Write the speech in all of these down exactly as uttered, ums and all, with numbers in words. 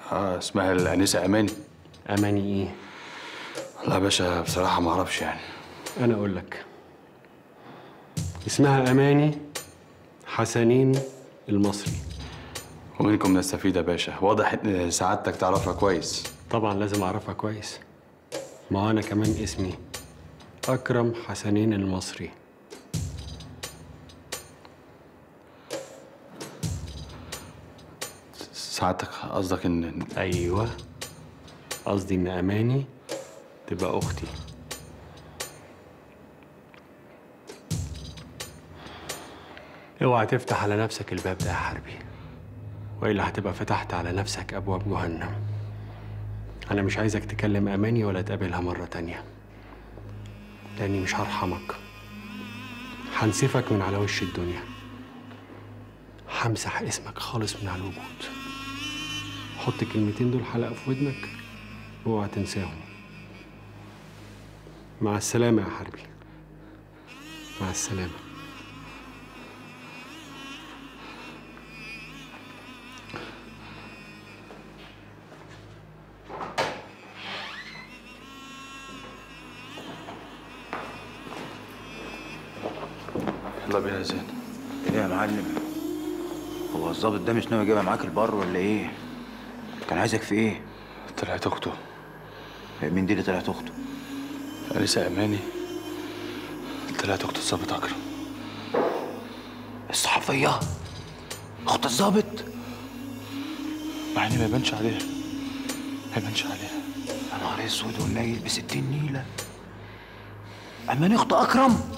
اه اسمها الانسه اماني. اماني ايه؟ لا يا باشا بصراحه ما اعرفش يعني. انا اقول لك، اسمها اماني حسنين المصري. ومنكم نستفيد يا باشا، واضح ان سعادتك تعرفها كويس. طبعا لازم اعرفها كويس، ما انا كمان اسمي اكرم حسنين المصري. سعادتك قصدك ان ايوه، قصدي ان اماني تبقى اختي. اوعى تفتح على نفسك الباب ده يا حربي، والا هتبقى فتحت على نفسك ابواب جهنم. انا مش عايزك تكلم اماني ولا تقابلها مره تانيه، لاني مش هرحمك. هنسفك من على وش الدنيا، همسح اسمك خالص من على الوجود. حط الكلمتين دول حلقه في ودنك واوعى تنساهم. مع السلامه يا حربي، مع السلامه. يلا بينا يا زين. ايه يا معلم؟ هو الظابط ده مش ناوي يجيبها معاك البر ولا ايه؟ كان عايزك في ايه؟ طلعت اخته. مين دي اللي طلعت اخته؟ انسه اماني طلعت اخت الظابط اكرم. الصحفيه اخت الظابط؟ مع ان ما يبانش عليها، ما يبانش عليها. يا نهار اسود ونيل بستين نيله. اماني اخت اكرم؟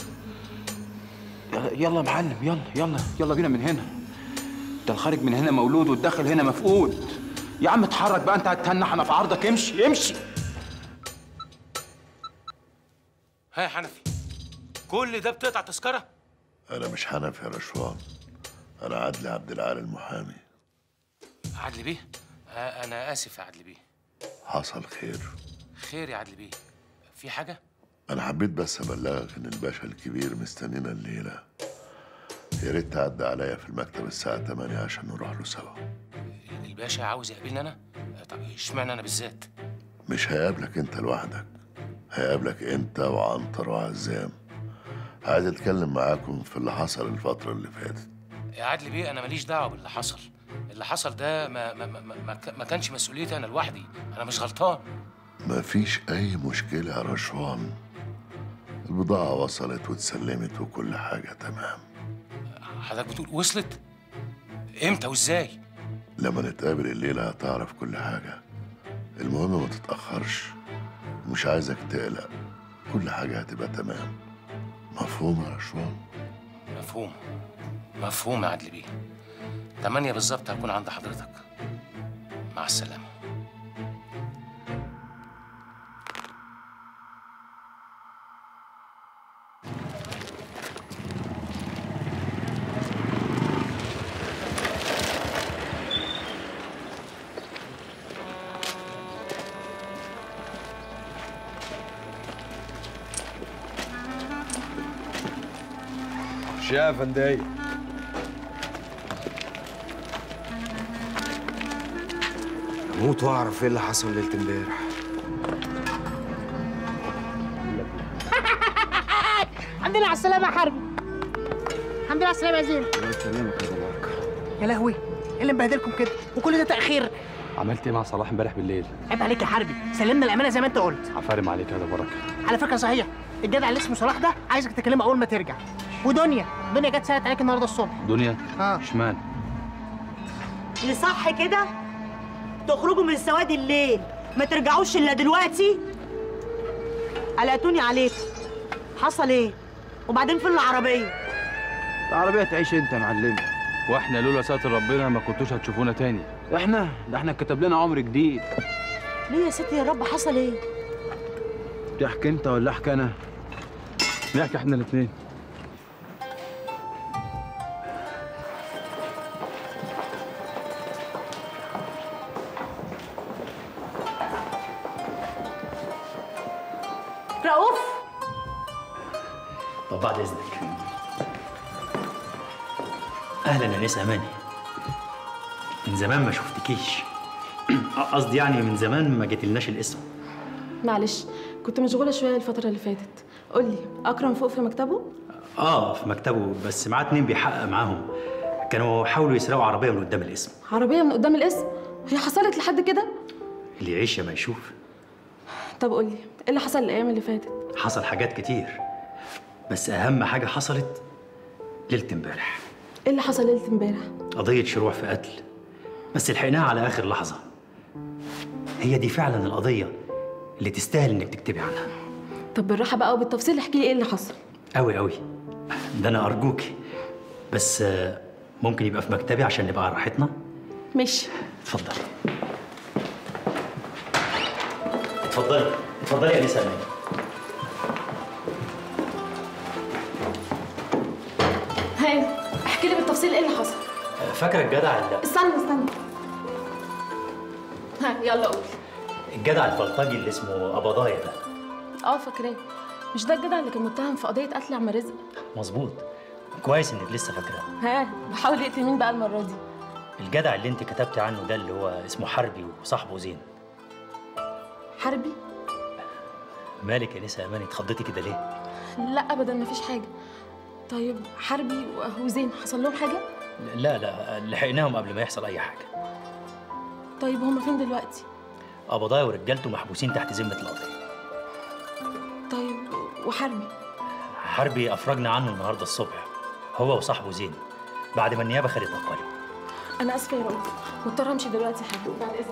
يلا يا معلم، يلا يلا يلا بينا من هنا. انت الخارج من هنا مولود والداخل هنا مفقود. يا عم اتحرك بقى، انت هتتنح انا في عرضك. امشي امشي. ها يا حنفي، كل ده بتقطع تذكره؟ انا مش حنفي يا رشوان، انا عدلي عبد العال المحامي. عدلي بيه؟ آه انا اسف يا عدلي بيه. حصل خير. خير يا عدلي بيه، في حاجه؟ انا حبيت بس ابلغك ان الباشا الكبير مستنينا الليله. يا ريت تعدي عليا في المكتب الساعه تمانية عشان نروح له سوا. الباشا عاوز يقابلني انا؟ طب اشمعنى انا بالذات؟ مش هيقابلك انت لوحدك، هيقابلك انت وعنتر وعزام. عايز اتكلم معاكم في اللي حصل الفتره اللي فاتت. يا عدلي بيه انا ماليش دعوه باللي حصل. اللي حصل ده ما ما ما, ما, ما كانش مسؤوليتي انا لوحدي، انا مش غلطان. مفيش اي مشكله يا رشوان، البضاعه وصلت واتسلمت وكل حاجه تمام. حضرتك بتقول وصلت؟ امتى وازاي؟ لما نتقابل الليله هتعرف كل حاجه. المهم ما تتاخرش، مش عايزك تقلق، كل حاجه هتبقى تمام. مفهوم يا رشوان؟ مفهوم مفهوم يا عدلي بيه. تمانية بالظبط هكون عند حضرتك. مع السلامة. خش يا فندايق. اموت واعرف ايه اللي حصل ليله امبارح. الحمد لله على السلامة يا حربي. الحمد لله على السلامة يا زين. الله يسلمك يا دمارك. يا لهوي، ايه اللي مبهدلكم كده؟ وكل ده تأخير؟ عملت ايه مع صلاح امبارح بالليل؟ عيب عليك يا حربي، سلمنا الأمانة زي ما أنت قلت. عفارم عليك يا بركه. على فكرة صحيح، الجدع اللي اسمه صلاح ده عايزك تكلمه أول ما ترجع. ودنيا، دنيا جت سألت عليك النهارده الصبح. دنيا؟ اه اشمعنى؟ اللي صح كده تخرجوا من سواد الليل ما ترجعوش الا دلوقتي. قلقتوني عليكم. حصل ايه؟ وبعدين فين العربيه؟ العربيه تعيش انت يا معلم. واحنا لولا ساتر ربنا ما كنتوش هتشوفونا تاني. احنا ده احنا كتب لنا عمر جديد. ليه يا ستي يا رب حصل ايه؟ تحكي انت ولا احكي انا؟ نحكي احنا الاثنين. رؤوف، طب بعد اذنك. اهلا يا ناس اماني، من زمان ما شفتكيش. قصدي يعني من زمان ما جيتلناش القسم. معلش كنت مشغوله شويه الفتره اللي فاتت. قولي اكرم فوق في مكتبه؟ اه في مكتبه، بس معاه اتنين بيحقق معاهم. كانوا حاولوا يسرقوا عربيه من قدام القسم. عربيه من قدام القسم؟ هي حصلت لحد كده؟ اللي يعيش يا ما يشوف. طب قولي ايه اللي حصل الايام اللي فاتت؟ حصل حاجات كتير، بس اهم حاجه حصلت ليله امبارح. ايه اللي حصل ليله امبارح؟ قضيه شروع في قتل، بس لحقناها على اخر لحظه. هي دي فعلا القضيه اللي تستاهل انك تكتبي عنها. طب بالراحه بقى وبالتفصيل احكي لي ايه اللي حصل. قوي قوي، ده انا ارجوكي، بس ممكن يبقى في مكتبي عشان نبقى على راحتنا. ماشي. اتفضلي اتفضلي اتفضلي يا نسا. هاي احكي لي بالتفصيل ايه اللي حصل. فاكره الجدع اللي استنى استنى ها يلا قول. الجدع البلطجي اللي اسمه ابضايا ده. اه فاكراه، مش ده الجدع اللي كان متهم في قضيه قتل عم رزق؟ مظبوط، كويس انك لسه فاكراه. ها بحاول يقتل مين بقى المره دي؟ الجدع اللي انت كتبتي عنه ده اللي هو اسمه حربي وصاحبه زين. حربي؟ مالك يا نسا اماني اتخضيتي كده ليه؟ لا ابدا مفيش حاجه. طيب حربي وزين حصل لهم حاجه؟ لا لا لحقناهم قبل ما يحصل اي حاجه. طيب هما فين دلوقتي؟ قبضايا ورجالته محبوسين تحت ذمه القضيه. طيب وحربي؟ حربي افرجنا عنه النهارده الصبح، هو وصاحبه زين، بعد ما النيابه خدت اقواله. انا اسفه يا رؤوف، مضطره امشي دلوقتي حالا، بعد اذنك.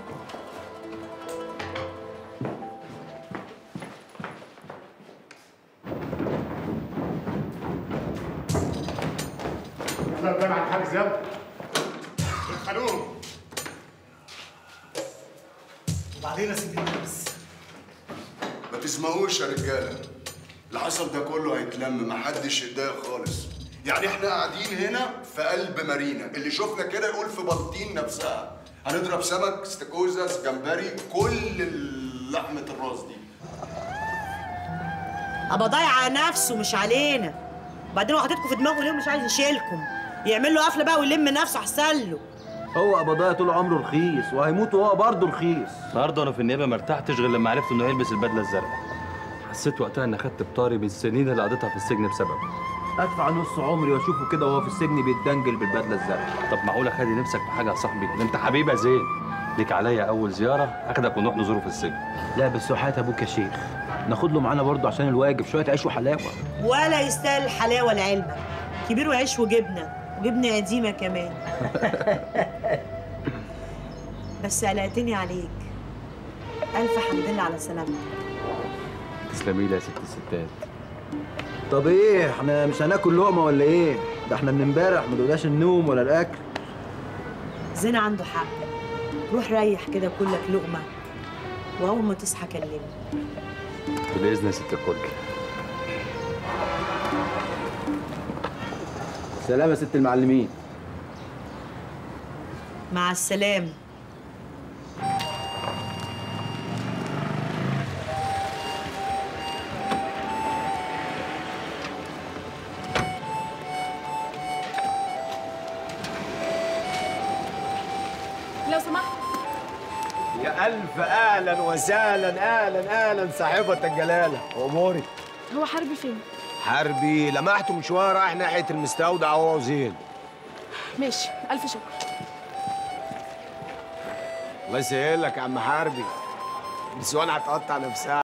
يلا قدام على الحاجز يلا. دخلوه. وبعدين يا سيدي الناس ما تسمعوش يا رجاله، اللي حصل ده كله هيتلم، محدش يتضايق خالص. يعني احنا قاعدين هنا في قلب مارينا، اللي شفنا كده يقول في بلطين نفسها. هنضرب سمك، استاكوزا، جمبري، كل لحمه الراس دي. ابقى ضايع على نفسه مش علينا. وبعدين هو حاططكم في دماغه ليه ومش عايز يشيلكم؟ يعمل له قفله بقى ويلم نفسه احسن له. هو قبضايا طول عمره رخيص وهيموت وهو برضه رخيص. النهارده وانا في النيابه ما ارتحتش غير لما عرفت انه هيلبس البدله الزرقاء. حسيت وقتها اني خدت بطاري بالسنين اللي قضيتها في السجن بسببه. ادفع نص عمري واشوفه كده وهو في السجن بيتدنجل بالبدله الزرقاء. طب معقوله خلي نفسك في حاجه يا صاحبي؟ ده انت حبيبي يا زين. ليك عليا اول زياره اخدك ونروح نزوره في السجن. لا بس وحياة ابوك يا شيخ ناخد له معانا برضه عشان الواجب، شويه عيش وحلاوه. ولا يستاهل الحلاوه لعلمك، كبير وعيش وجبنه وجبنه قديمه كمان. بس قلقتني عليك. الف حمد لله على سلامتك. تسلمي لي يا ست الستات. طب ايه احنا مش هناكل لقمه ولا ايه؟ ده احنا من امبارح ما دوقناش النوم ولا الاكل. زين عنده حق، روح ريح كده كلك لقمه واول ما تصحى كلمني. باذن يا ست الكل. سلام يا ست المعلمين. مع السلامه. لو سمحت. يا ألف أهلا وسهلا، أهلا أهلا صاحبة الجلالة، أموري. هو حربي فين؟ حربي لمحته من شوية رايح ناحية المستودع هو وزين. ماشي، ألف شكر. الله يسهلك يا عم حربي، النسوان هتقطع نفسها.